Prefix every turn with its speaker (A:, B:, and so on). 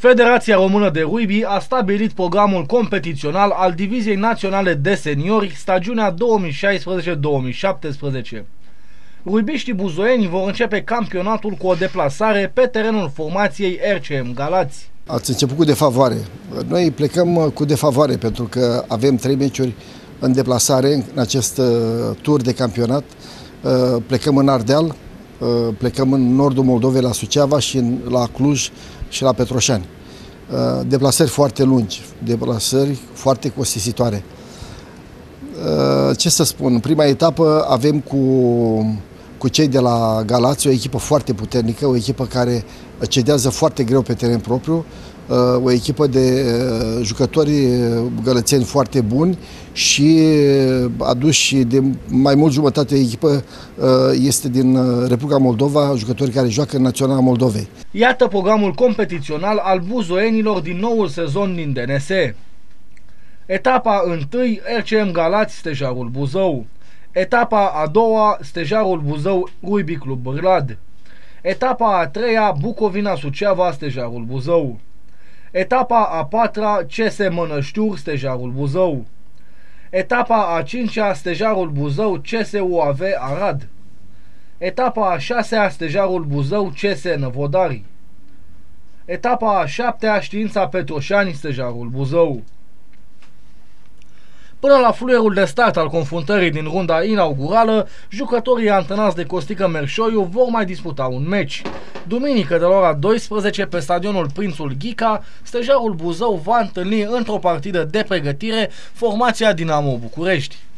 A: Federația Română de Rugby a stabilit programul competițional al Diviziei Naționale de Seniori, stagiunea 2016-2017. Rugbiștii buzoieni vor începe campionatul cu o deplasare pe terenul formației RCM Galați.
B: Ați început cu defavoare. Noi plecăm cu defavoare pentru că avem 3 meciuri în deplasare în acest tur de campionat. Plecăm în Ardeal, plecăm în nordul Moldovei la Suceava și la Cluj și la Petroșani. Deplasări foarte lungi, deplasări foarte costisitoare. Ce să spun, în prima etapă avem cu cei de la Galați o echipă foarte puternică, o echipă care cedează foarte greu pe teren propriu, o echipă de jucători gălățeni foarte buni și aduși de mai mult jumătate echipă este din Republica Moldova, jucători care joacă în Naționala Moldovei.
A: Iată programul competițional al buzoienilor din noul sezon din DNS. Etapa 1, RCM Galați, Stejarul Buzău. Etapa a doua, Stejarul Buzău, Rugby Club Bârlad. Etapa a treia, Bucovina Suceava, Stejarul Buzău. Etapa a patra, CS Mănăștiuri, Stejarul Buzău. Etapa a cincea, Stejarul Buzău, CS UAV Arad. Etapa a șasea, Stejarul Buzău, CS Năvodari. Etapa a șaptea, Știința Petroșani, Stejarul Buzău. Până la fluierul de start al confruntării din runda inaugurală, jucătorii antrenați de Costică Merșoiu vor mai disputa un meci. Duminică de la ora 12 pe stadionul Prințul Ghica, Stejarul Buzău va întâlni într-o partidă de pregătire formația Dinamo București.